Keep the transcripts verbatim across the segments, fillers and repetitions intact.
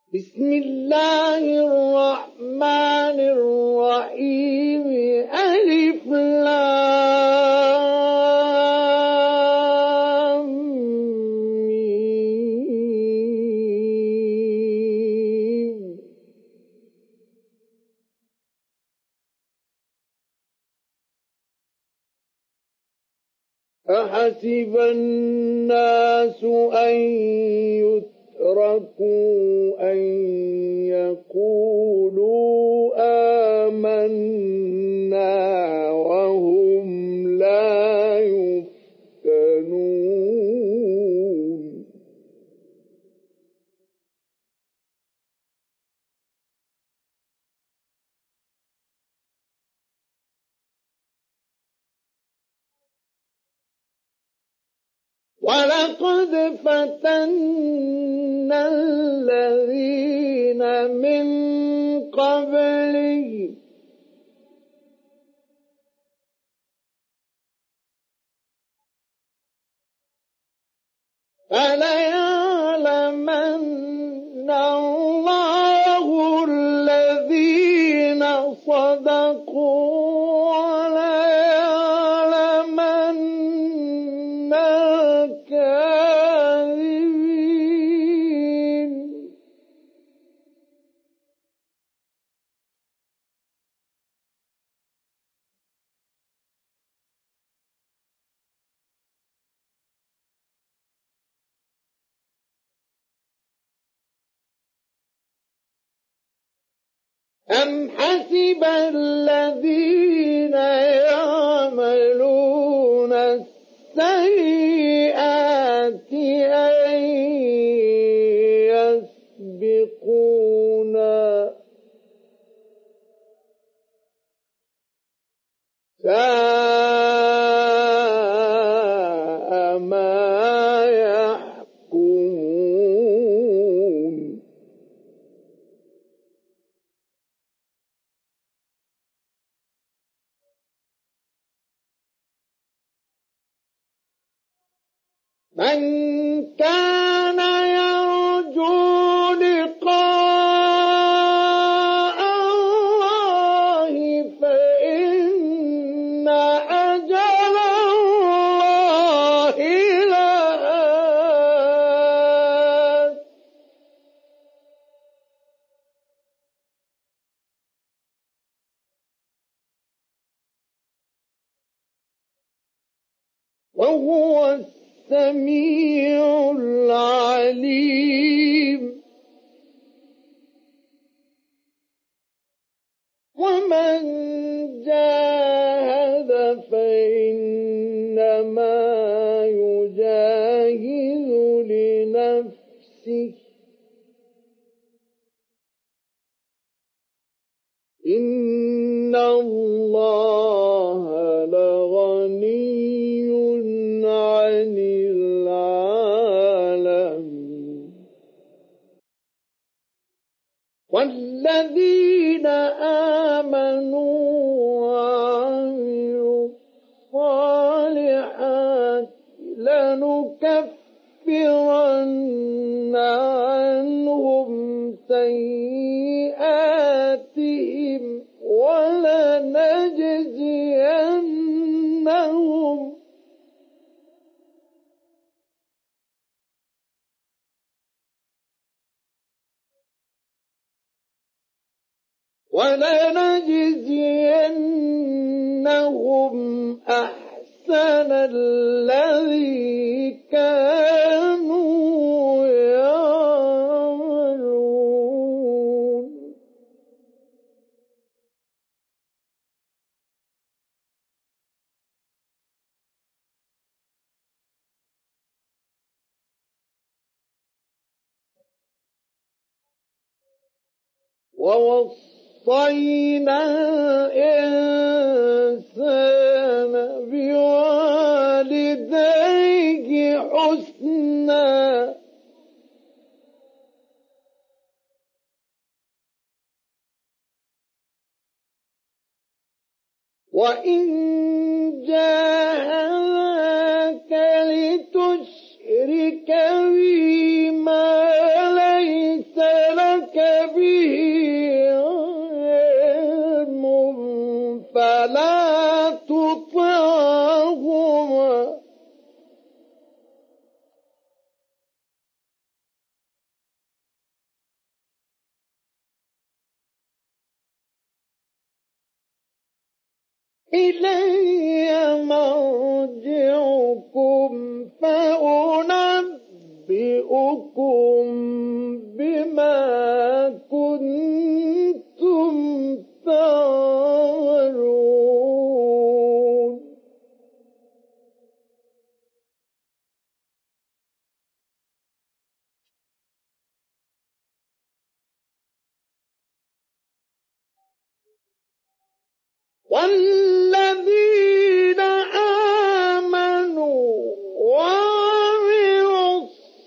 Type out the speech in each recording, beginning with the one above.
بسم الله الرحمن الرحيم ألف لام ميم أحسب الناس أن يتركوا أن يقولوا آمنا وهم لا يفتنون ولقد فتنا الذين من قبلهم فليعلمن الله الذين صدقوا وليعلمن الكاذبين أم حسب الذين يعملون السيئات أن يسبقونا ساء ما يحكمون من كان يرجو لقاء الله فإن أجل الله لآت وهو السميع العليم ومن جاهد فإنما يجاهد لنفسه إن الله لغني عن العالمين والذين آمنوا وعملوا الصالحات لنكفرن عنهم سيئاتهم ولنجزينهم ولنجزينهم أحسن الذي كانوا يعملون ووصينا الإنسان بوالديه حسنا وإن جاهداك لتشرك بي ما ليس لك إلي مرجعكم فأنبئكم بما كنتم تعملون. والذين آمنوا وعملوا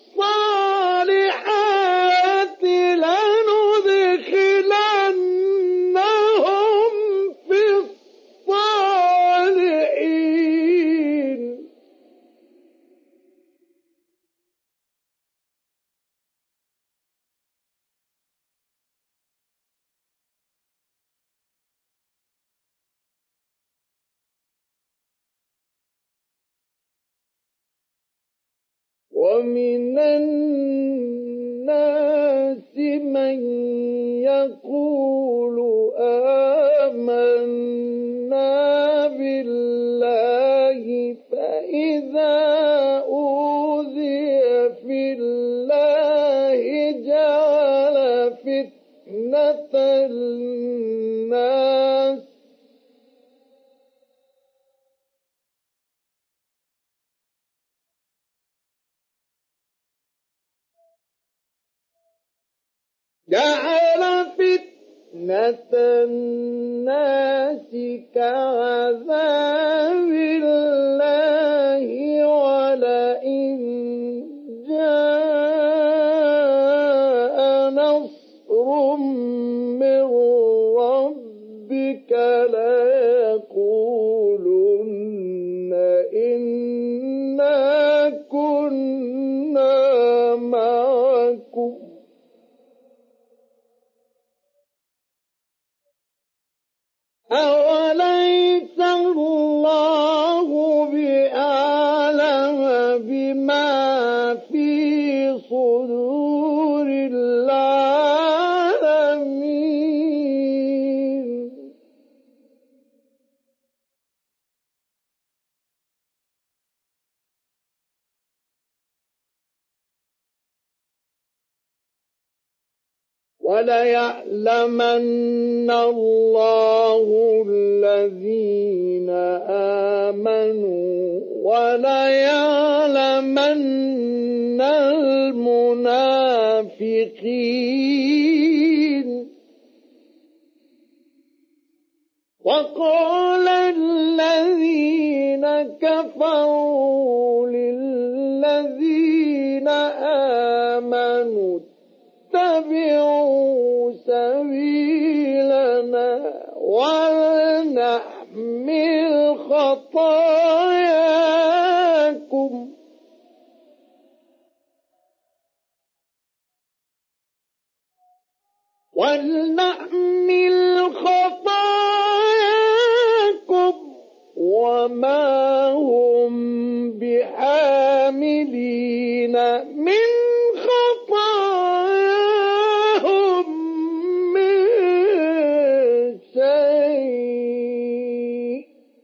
الصالحات لندخلنهم في الصالحين. ومن الناس من يقول آمنا بالله فإذا أوذي في الله جعل فتنة الناس جعل فتنة الناس كعذاب الله ولئن جاء نصر من ربك ليقولن إنا كنا معكم أوليس الله بأعلم بما في صدور العالمين. وليعلمن الله الذين آمنوا وليعلمن المنافقين. وقال الذين كفروا للذين آمنوا اتبعوا سبيلنا ولنحمل خطاياكم ولنحمل خطاياكم وما هم بحاملين من خطاياهم من شيء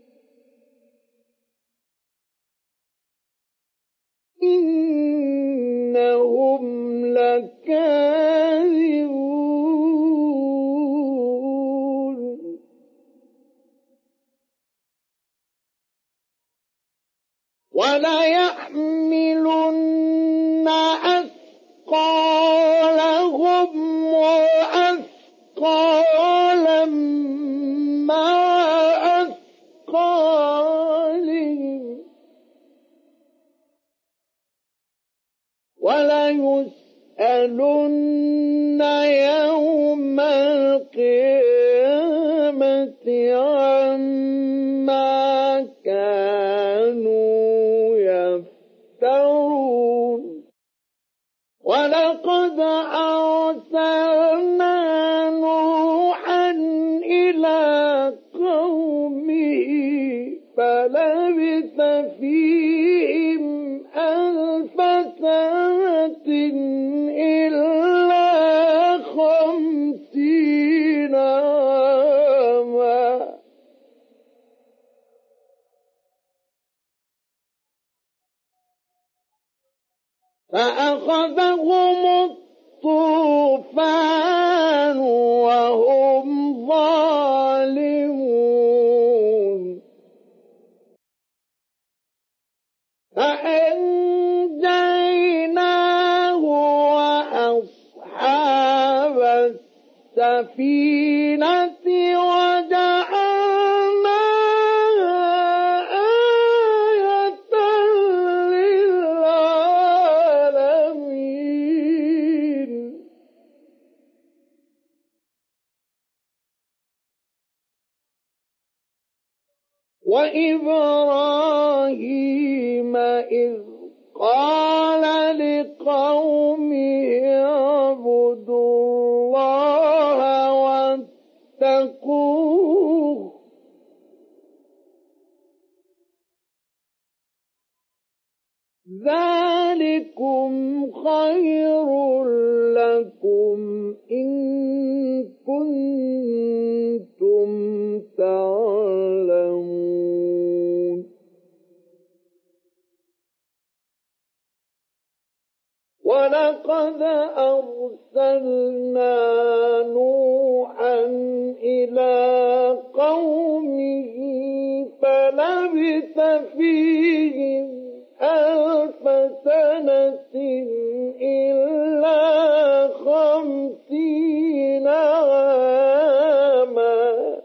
إنهم لكاذبون. وليحملن أثقالهم وأثقالا مع أثقالهم وليسألن يوم القيامة عما كانوا يفترون. ولقد أرسلنا نوحا إلى قومه فلبث فيهم ألف سنة إلا خمسين عاما السفينة وجعلناها آية للعالمين وإبراهيم إذ قال لقومه اعبدوا الله واتقوه ذلكم خير لكم إن كنتم تعلمون ولقد أرسلنا نوحا إلى قومه فلبث فيهم ألف سنة إلا خمسين عاما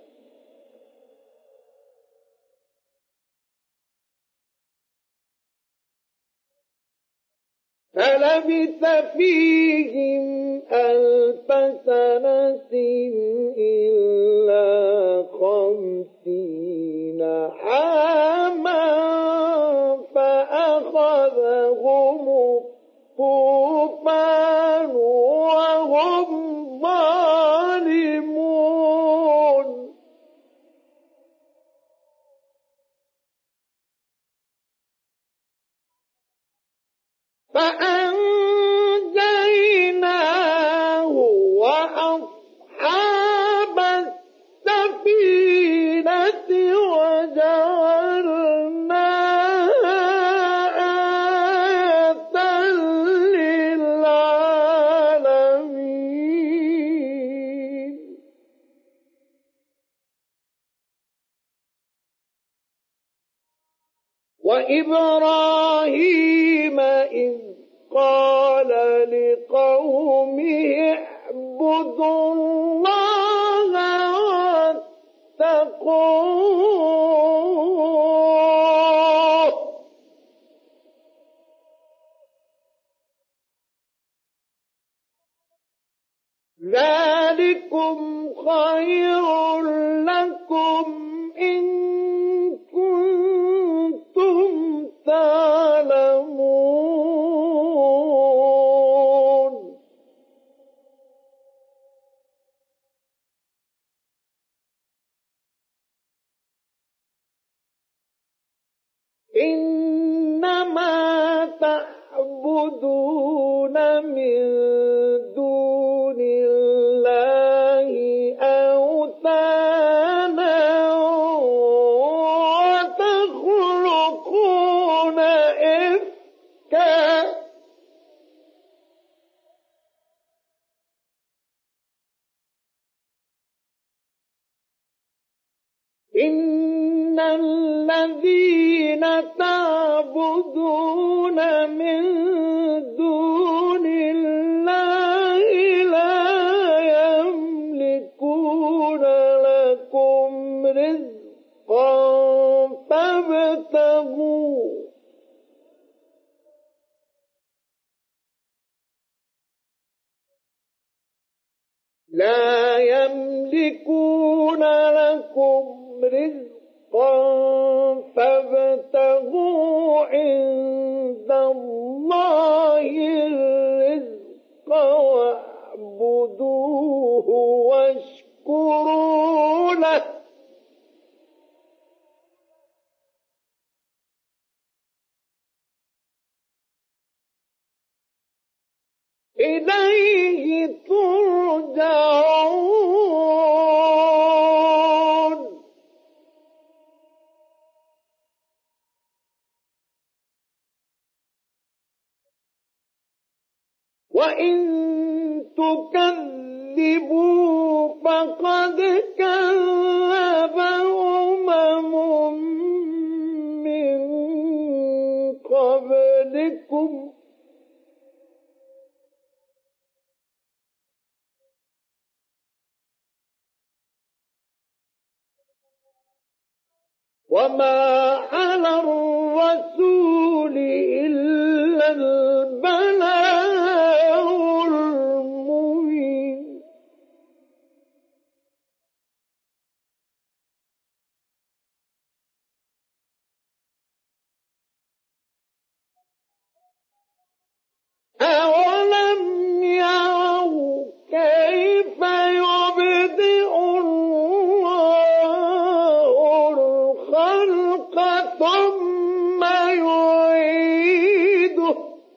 فلبث فيهم ألف سنة إلا خمسين عاما فأخذهم الطوفان وهم ظالمون فأنجيناه وأصحاب السفينة وجعلناها آية للعالمين وإبراهيم إذ قال لقومه اعبدوا الله واتقوه ذلكم خير لكم إن كنتم تعلمون إنما تعبدون من دون الله أوثانا وتخلقون إفكا إن الذين تعبدون من دون الله لا يملكون لكم رزقا فابتغوا لا يملكون لكم رزقا فابتغوا عند الله الرزق واعبدوه واشكروا له إليه ترجعون وإن تكذبوا فقد كذب أمم من قبلكم وما على الرسول إلا البلاغ المبين أولم يروا كيف يبدئ الله الخلق ثم يعيده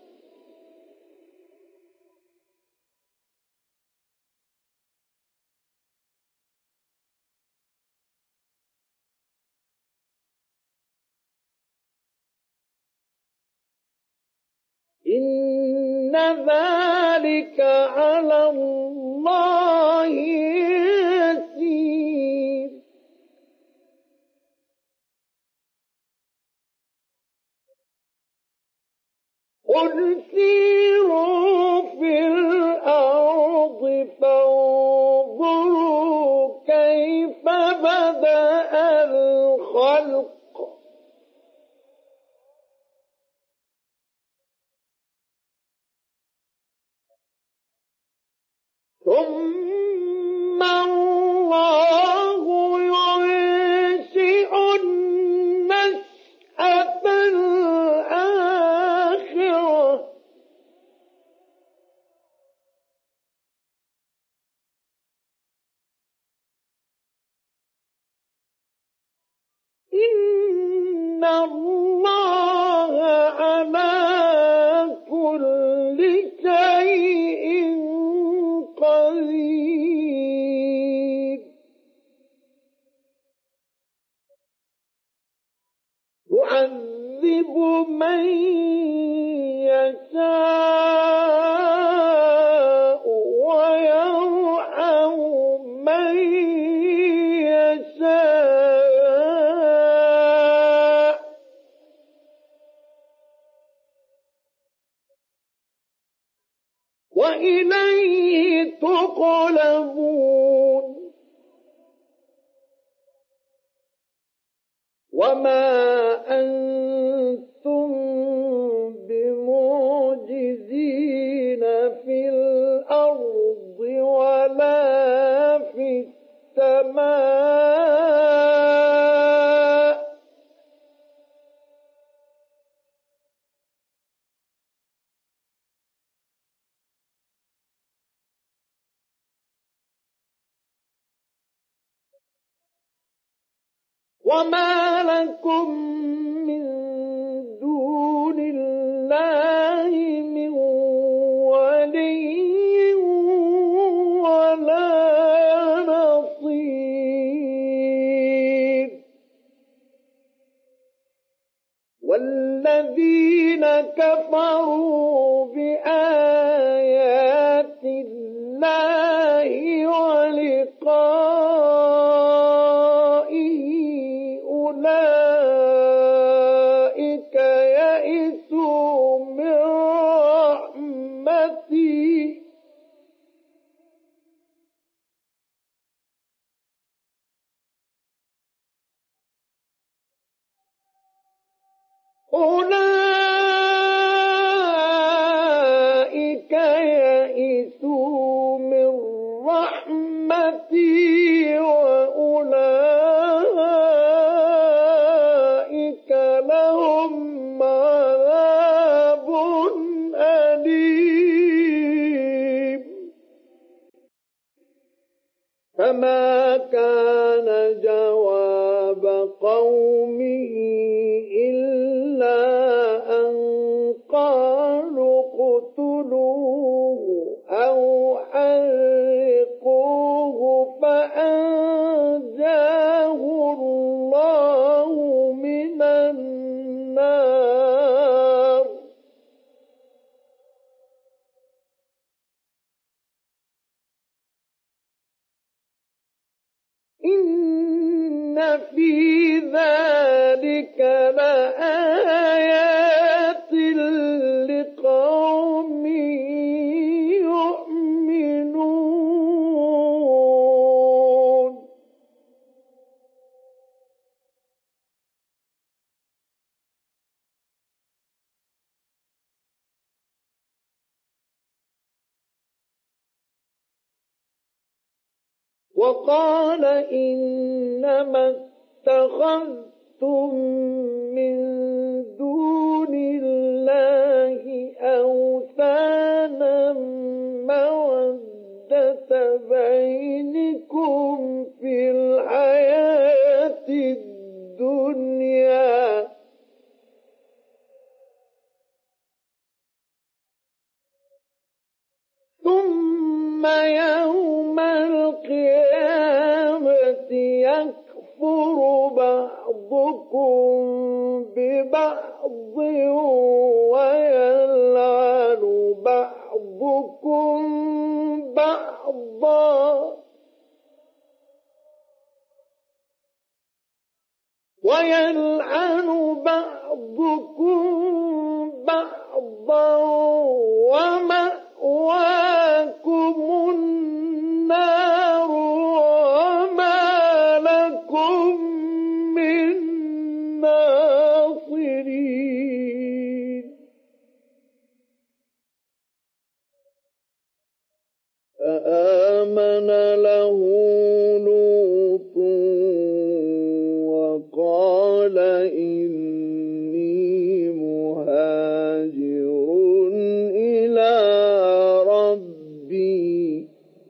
إن ذلك على الله يسير قل سيروا في الأرض فانظروا كيف بدأ الخلق ثم الله ينشئ النشأة الآخرة إن الله على كل شيء قدير يعذب من يشاء ويرحم من يشاء وإليه تقلبون وما أنتم بمعجزين في الأرض ولا في السماء وما لكم من دون الله من ولي ولا نصير والذين كفروا بآيات الله ولقائه أولئك يئسوا من رحمتي أولئك يئسوا من رحمتي وأولئك لهم عذاب أليم فما كان جواب قومه إلا أن قالوا اقتلوه أو حرقوه فأنجاه الله من النار إن في ذلك لآيات لقوم يؤمنون وقال إنما اتخذتم من دون الله أوثانا مودة بينكم في الحياة الدنيا ثم يوم القيامة يكفر بعضكم ببعض ويلعن بعضكم بعضا ويلعن بعضكم بعضا ومأواكم النار وما لكم من ناصرين فآمن له لوط وقال إني مهاجر إلى ربي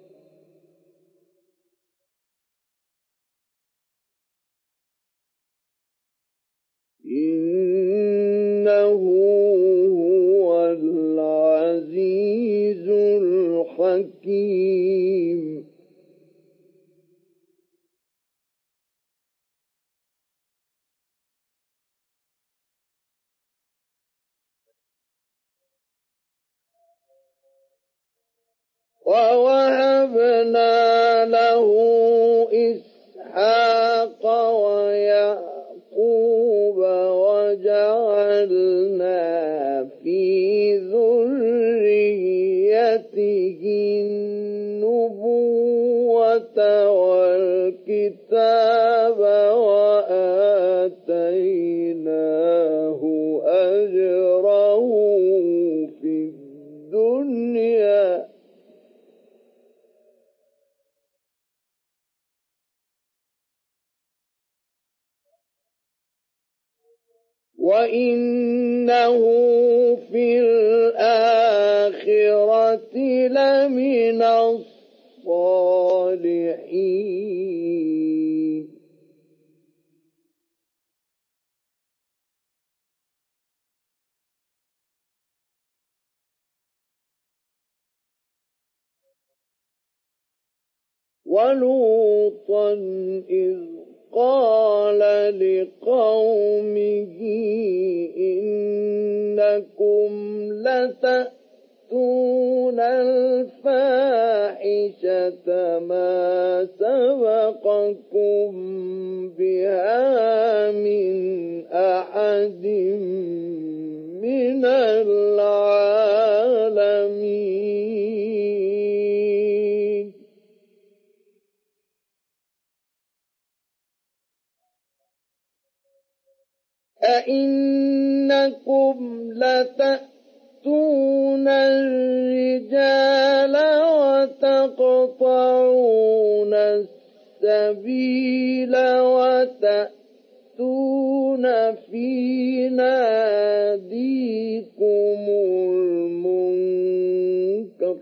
إنه هو العزيز الحكيم ووهبنا له إسحاق ويعقوب وجعلنا في ذريته النبوة والكتاب وآتيناه أجره في الدنيا وإنه في الآخرة لمن الصالحين ولوطا إذ قال لقومه إنكم لتأتون الفاحشة ما سبقكم بها من أحد من العالمين أئنكم لتأتون الرجال وتقطعون السبيل وتأتون في ناديكم المنكر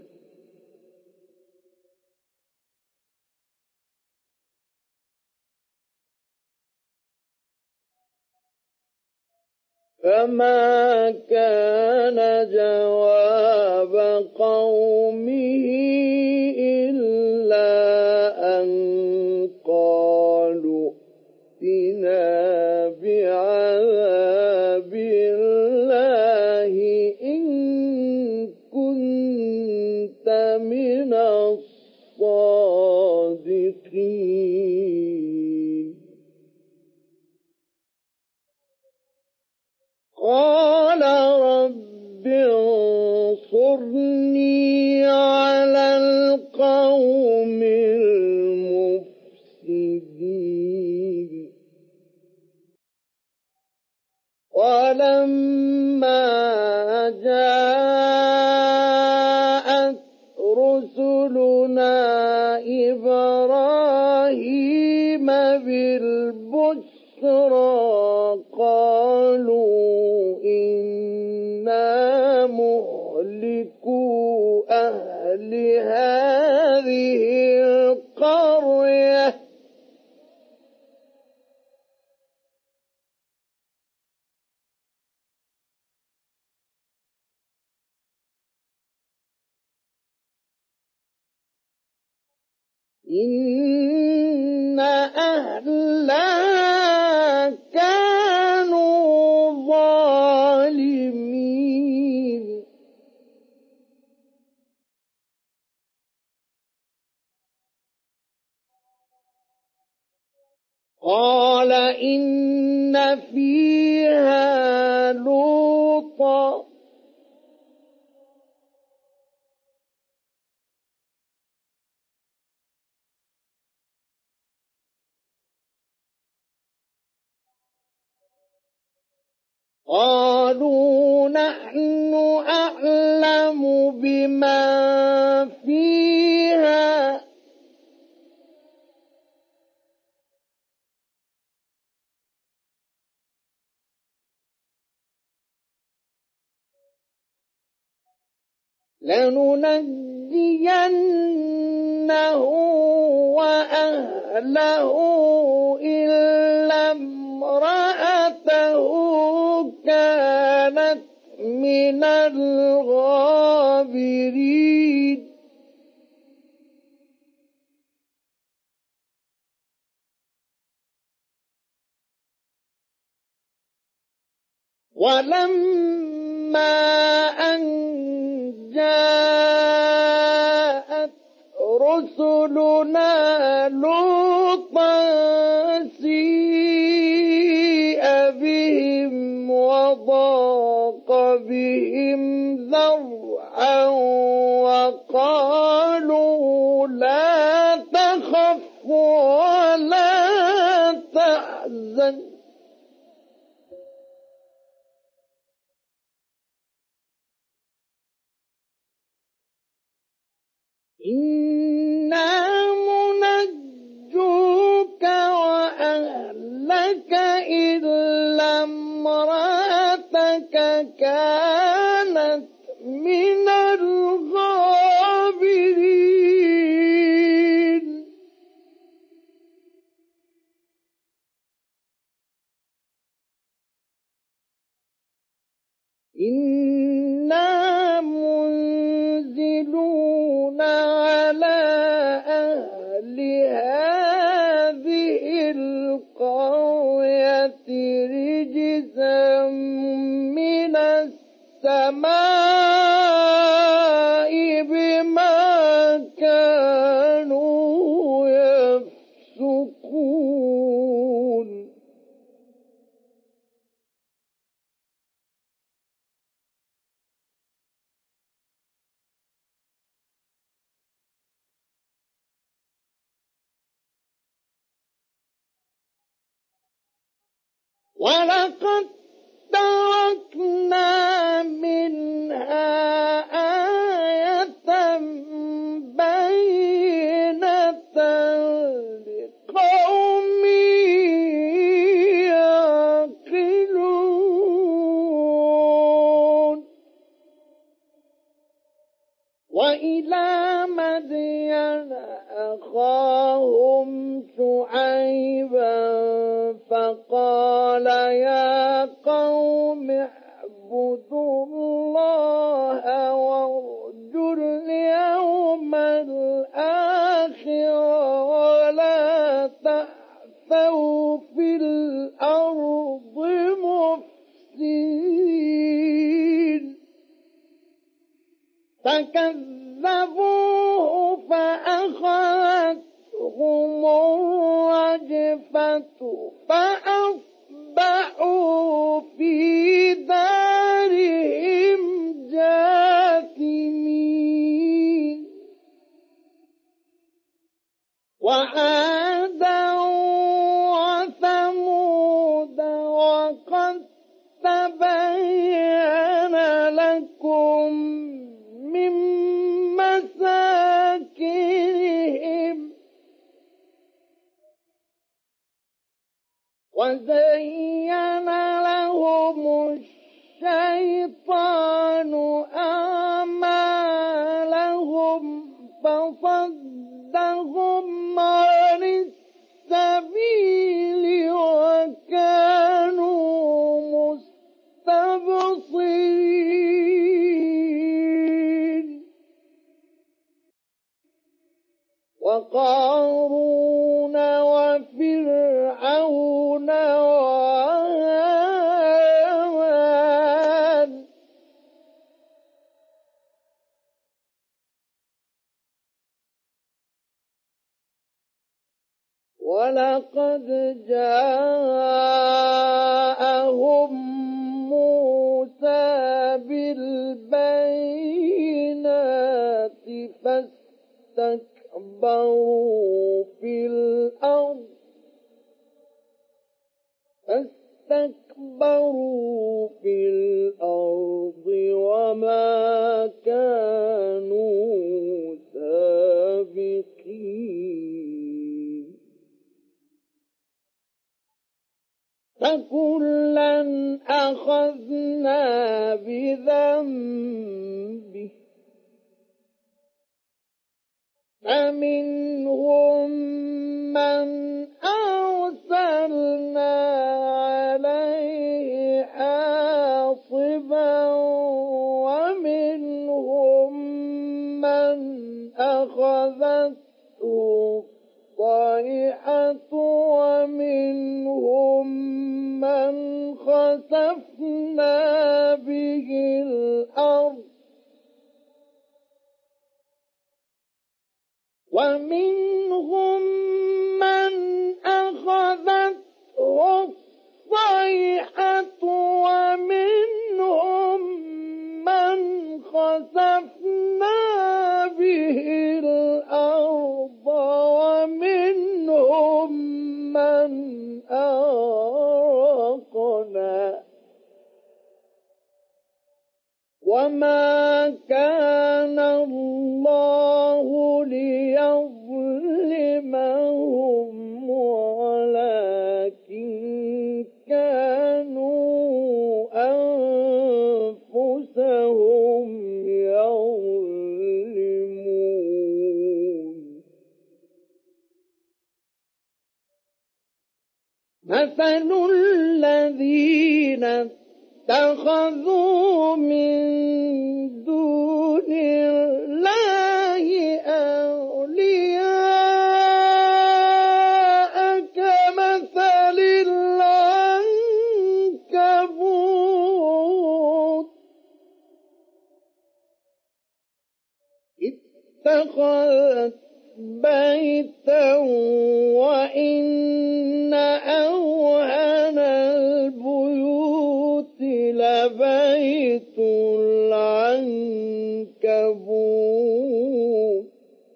فما كان جواب قومه إلا أن قالوا ائتنا بعذاب الله إن كنت من الصادقين قال رب انصرني على القوم المفسدين ولما جاءت رسلنا رسلنا إبراهيم بالبشرى قالوا إنا مهلكو أهل هذه القرية إن أهلها كانوا ظالمين قال إن فيها لوطا قالوا نحن أعلم بما فيها لننجينه وأهله إلا امرأته كانت من الغابرين ولما أن جاءت رسلنا لوطا سيء بهم وضاق بهم ذرعا وقالوا لا تخف ولا تحزن إنا منجوك وأهلك إلا امرأتك كانت من الغابرين إنا منزلون على أهل هذه القرية رجزا من السماء بما كانوا يفسقون ولقد تركنا منها آية بينة لقوم يعقلون وإلى مدين أخاهم شعيبا فقال يا قوم اعبدوا الله وارجوا اليوم الآخر ولا تعثوا في الأرض مفسدين فكذبوه فأخذتهم الرجفة فأصبحوا في دارهم جاثمين وعادا وثمود وقد تبين لكم من مساكنهم وزين لهم الشيطان أعمالهم فصدهم عن السبيل وكانوا مستبصرين وقارون وفرعون وهامان ولقد جاءهم موسى بالبينات فاستكبروا في الأرض فاستكبروا في الأرض وما كانوا سابقين فكلا أخذنا بذنبه فمنهم من أرسلنا عليه حاصبا ومنهم من أخذته الصيحة ومنهم من خسفنا به الأرض ومنهم من أخذته الصيحة ومنهم من خسفنا به الأرض ومنهم من أغرقنا وما كان الله ليظلمهم ولكن كانوا أنفسهم يظلمون مثل الذين اتخذوا من دون الله أولياء كمثل العنكبوت اتخذت بيتا وإن أوهن البيوت لبيت العنكبوت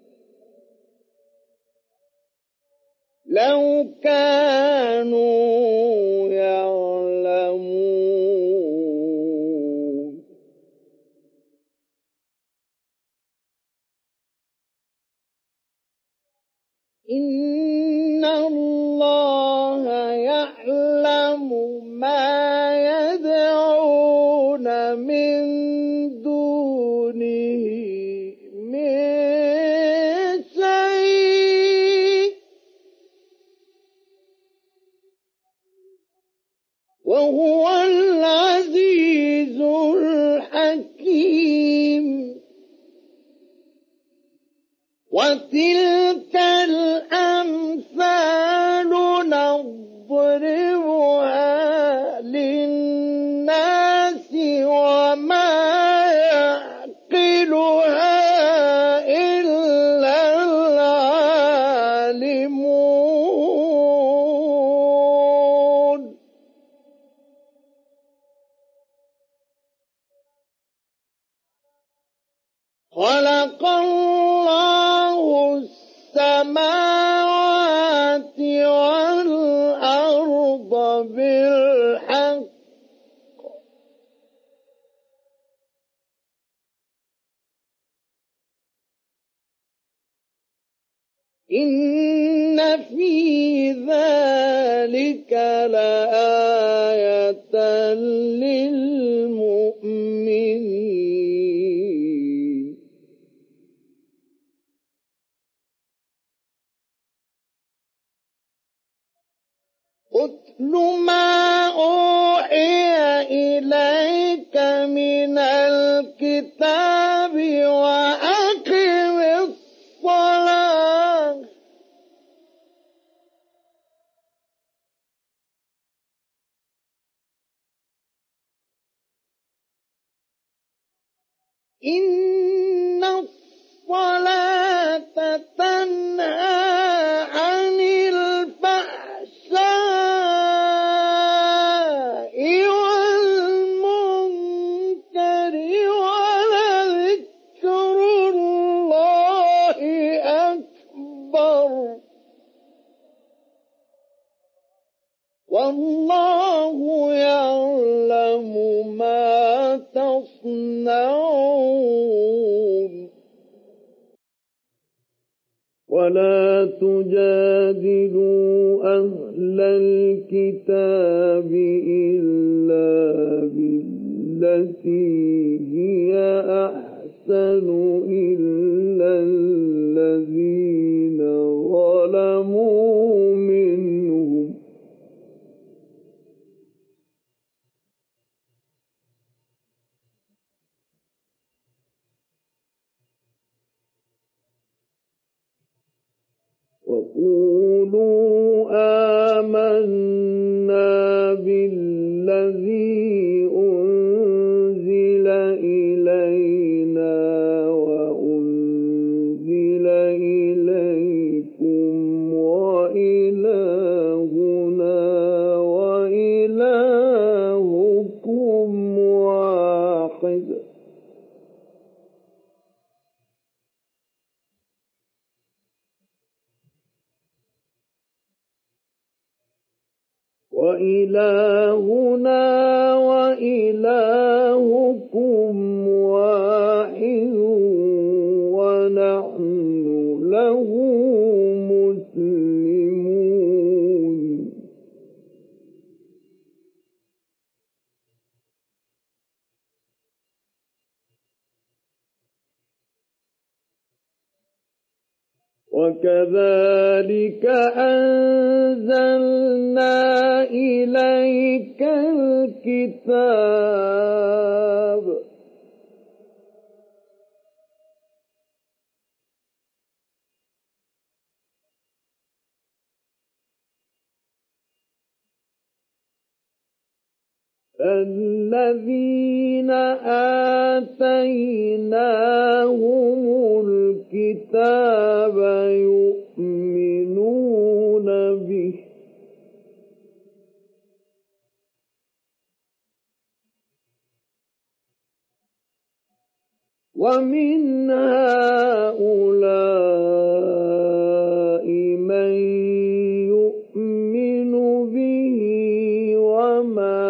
لو كانوا يعلمون إن الله يعلم ما يدعون من دونه من شيء وهو العزيز الحكيم وتلك الأمثال نضربها للناس وما يعقلها إلا العالمون خلق الله السماوات والأرض بالحق إن في ذلك ذلك لآية للمؤمنين اتل ما أوحي إليك من الكتاب وأقم الصلاة إن الصلاة تنهى عن الفحشاء والمنكر ولذكر الله أكبر والله يعلم ما تصنعون ولا تجادلوا أهل الكتاب إلا بالتي هي أحسن إلا الذين ظلموا منهم وقولوا آمنا بالذي أنزل إلينا وأنزل إليكم وإلهنا وإلهكم واحد وإلهنا وإلهكم واحد ونحن له مسلمون وكذلك أنزلنا إليك الكتاب الذين آتيناهم الكتاب يؤمنون به ومن هؤلاء من يؤمن به وما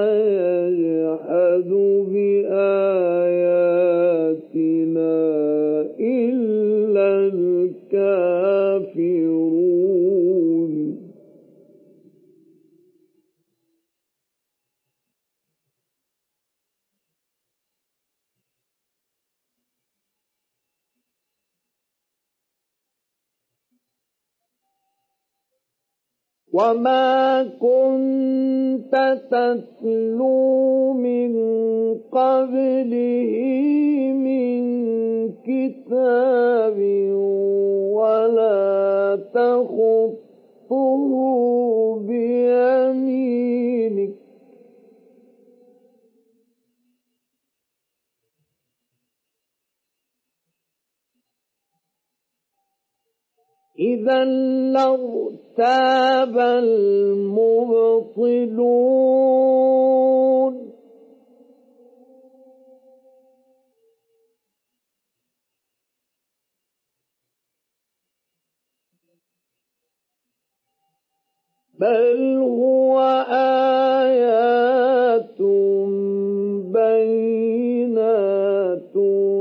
يجحد بآياتنا إلا الكافرون وما كنت تتلو من قبله من كتاب ولا تخطه بيمينك إذا لارتاب المبطلون بل هو آيات بينات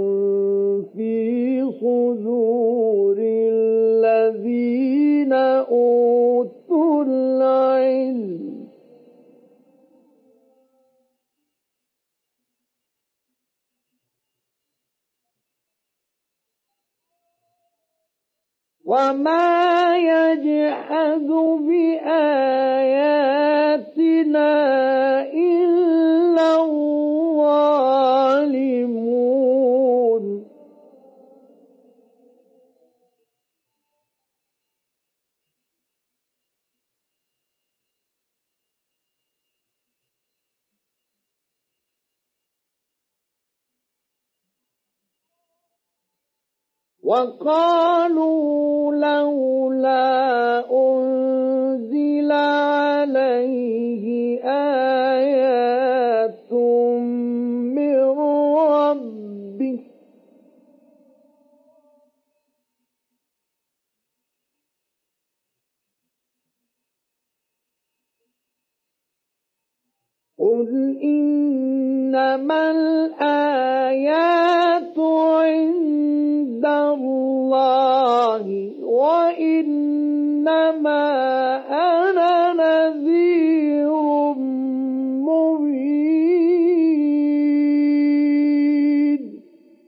في صدور الذين أوتوا العلم وما يجحد بآياتنا إلا الظالمون وقالوا لولا أنزل عليه آيات من ربه قل إنما الآيات عند الله وإنما أنا نذير مبين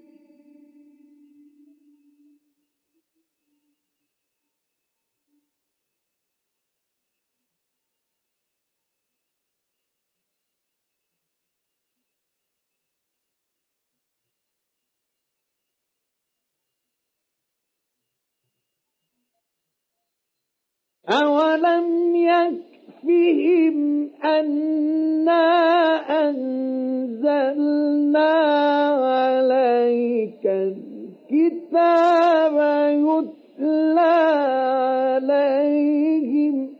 أولم يكفهم أنا أنزلنا عليك الكتاب يتلى عليهم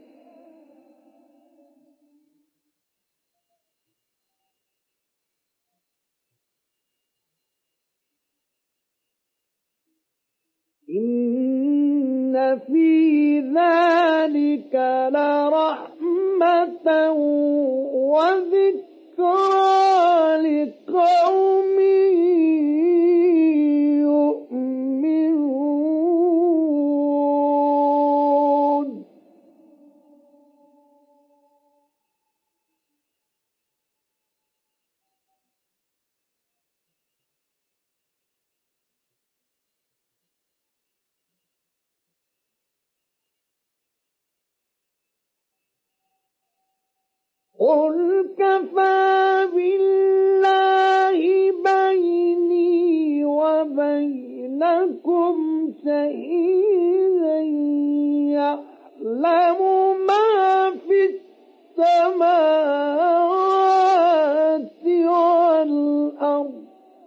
إن في ذلك لرحمة وذكرى لقوم يؤمنون قل كفى بالله بيني وبينكم شهيدا يعلم ما في السماوات والأرض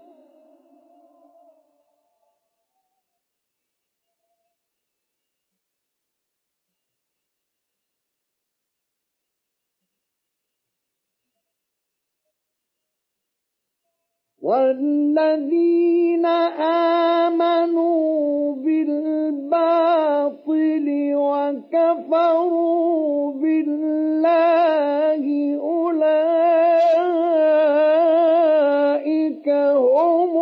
والذين آمنوا بالباطل وكفروا بالله أولئك هم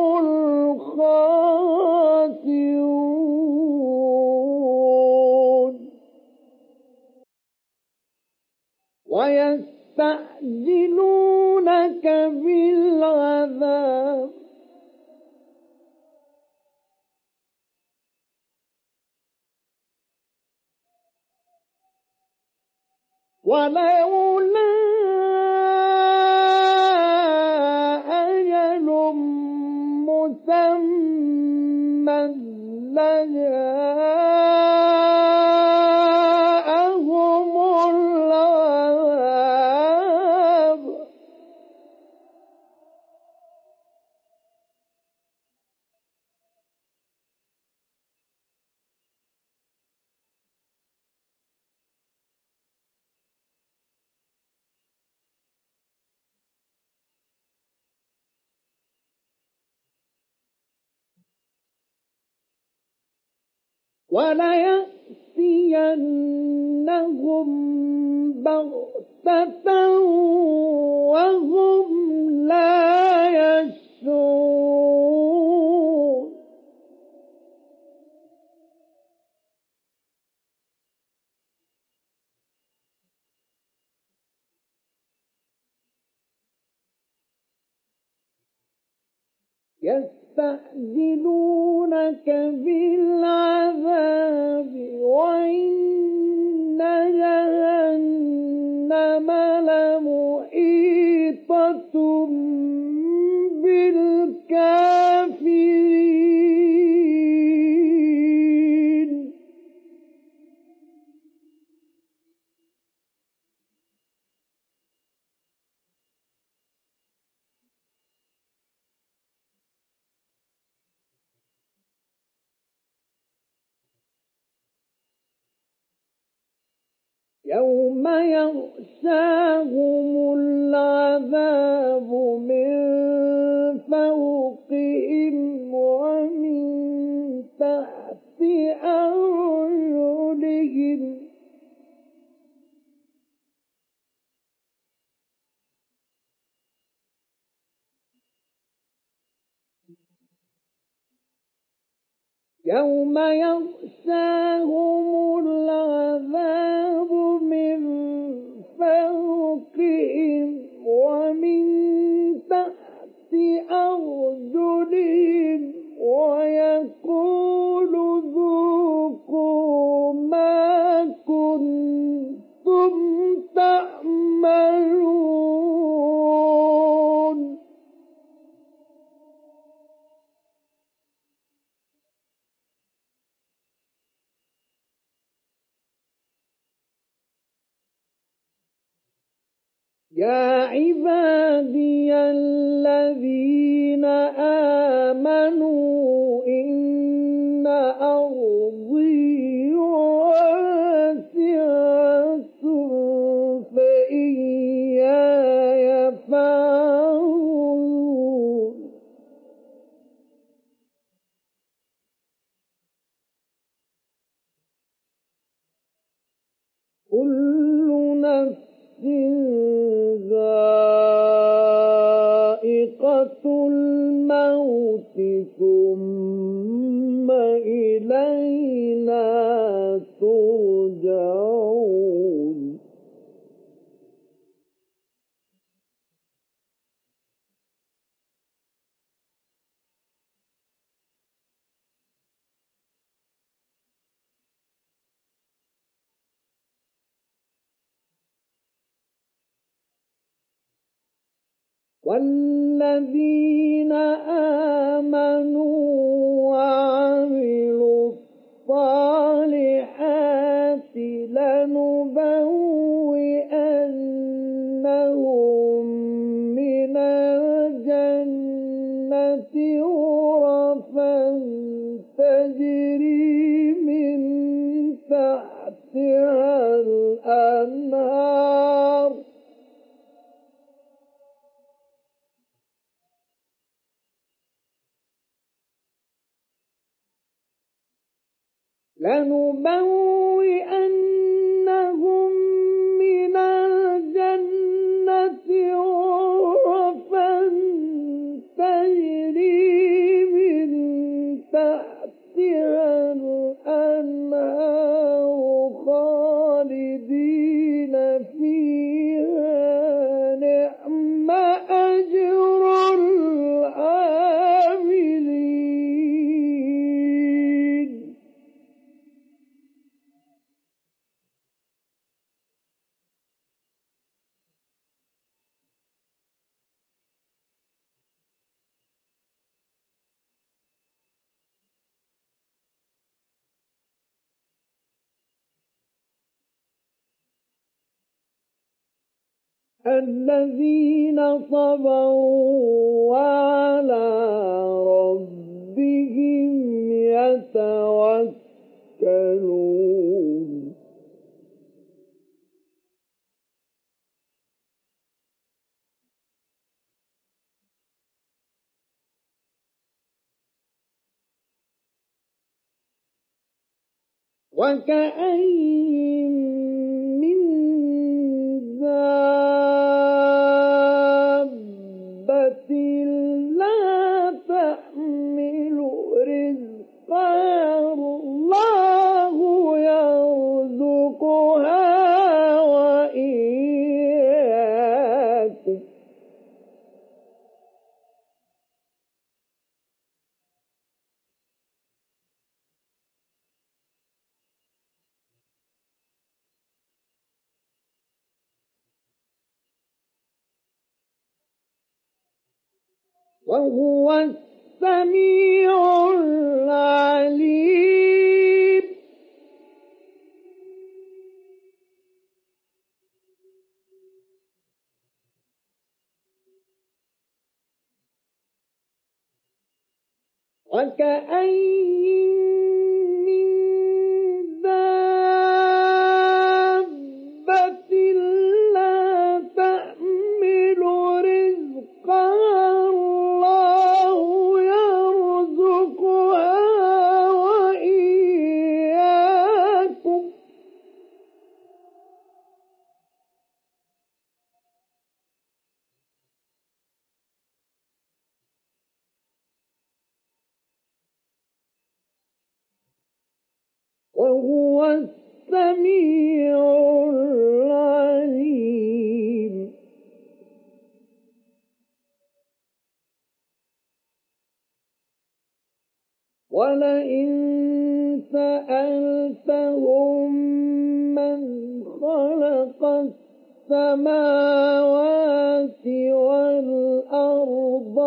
الخاسرون ويستعجلونك بالعذاب ولولا أجل مسمى لجاءهم العذاب وليأتينهم بغتة وهم لا يشعرون يستعجلونك بالعذاب يوم يغشاهم العذاب من فوقهم ومن تحت أرجلهم يوم يغشاهم العذاب من فوقهم ومن تحت أرجلهم ويقول ذوقوا ما كنتم تعملون يا عبادي الذين آمنوا إن أرضي واسعة فإياي فاعبدون كل نفس ذائقة الموت ثم إلينا ترجعون والذين آمنوا وعملوا الصالحات لنبوئنهم من الجنة غرفا تجري من تحتها الأنهار لنبوئنهم من الجنة غرفا تجري من تحتها الأنهار خالدين فيها نعم أجر العاملين الذين صبروا وعلى ربهم يتوكلون وكأين من دابة لا تحمل رزقها الله يرزقها وإياكم وهو السميع العليم وكأين من دابة وهو السميع العليم ولئن سألتهم من خلق السماوات والأرض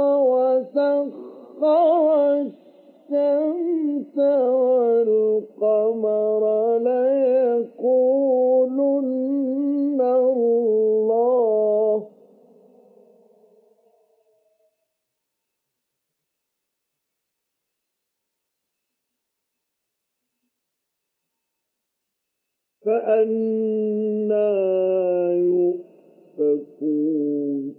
وسخر الشمس والقمر ليقولن الله فأنى يؤفكون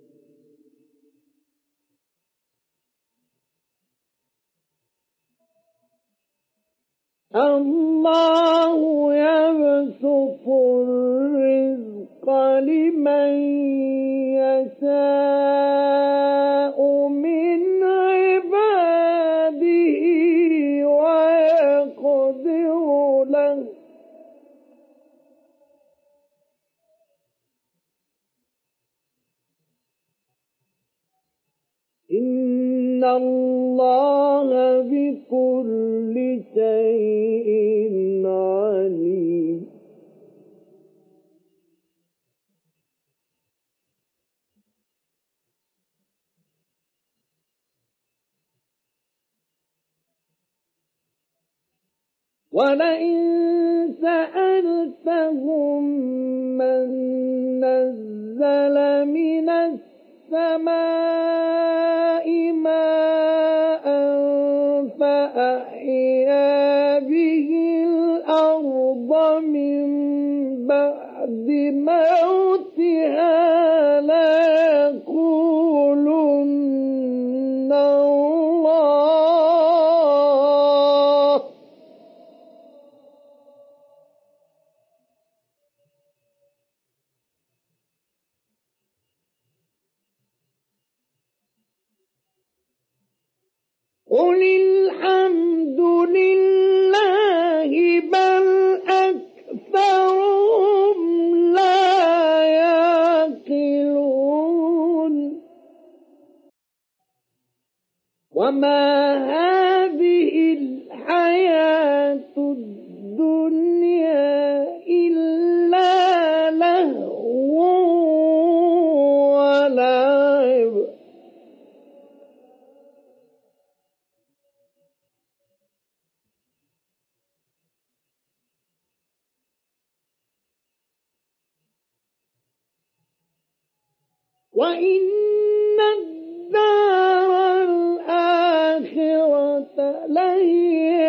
الله يبسط الرزق لمن يشاء من عباده ويقدر له إن الله بكل شيء عليم ولئن سألتهم من نزل من السماء ماء فأحيا به الأرض من بعد موتها ليقولن الله قل الحمد لله بل أكثرهم لا يعقلون وما هذه الحياة الدنيا إلا لهو ولعب وإن الدار الآخرة لهي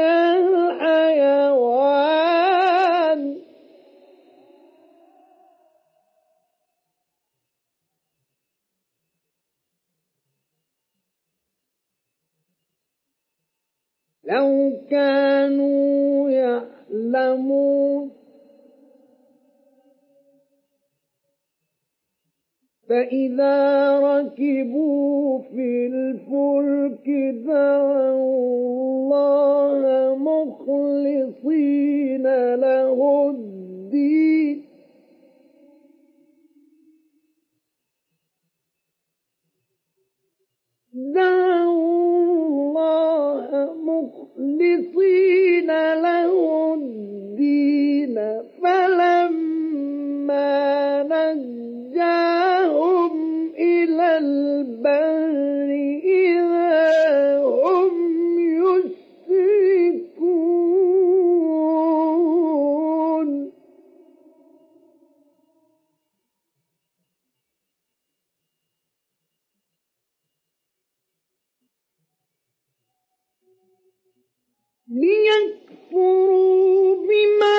الحيوان لو كانوا يعلمون فإذا ركبوا في الفلك دعوا الله مخلصين له الدين دعوا الله مخلصين له الدين فلما نجاهم إلى البر إذا هم يشركون ليكفروا بما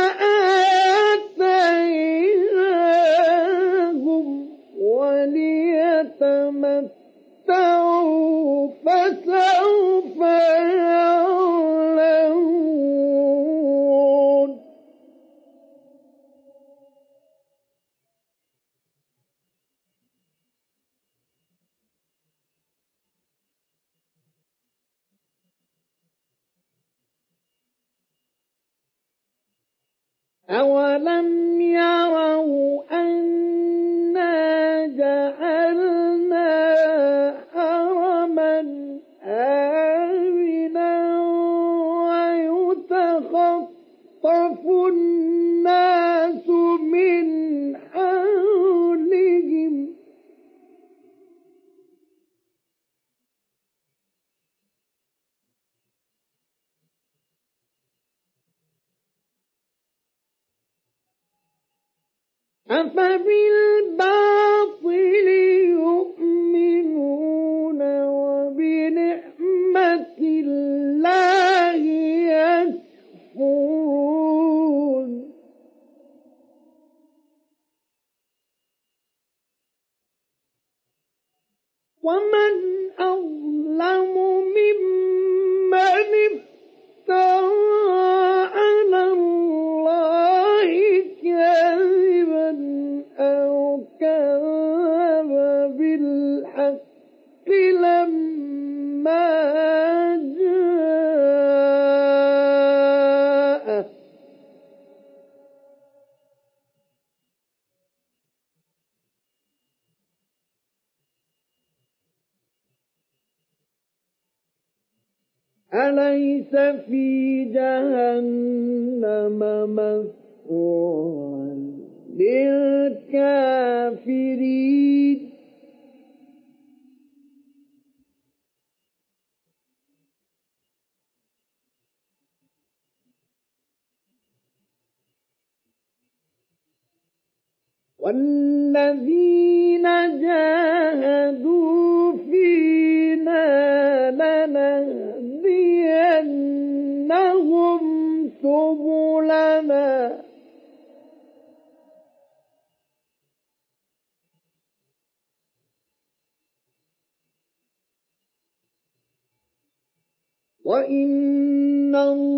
آتيناهم وليتمتعوا فسوف يعلمون أولم يروا أنا جعلنا حرما آمنا ويتخطف الناس من حولهم أفبالباطل يؤمنون وبنعمة الله يكفرون ومن أظلم ممن افترى على الله كذبا أو كذب بالحق لما جاءه أليس في جهنم مثوى للكافرين والذين جاهدوا فينا لنهدينهم سبلنا وإن الله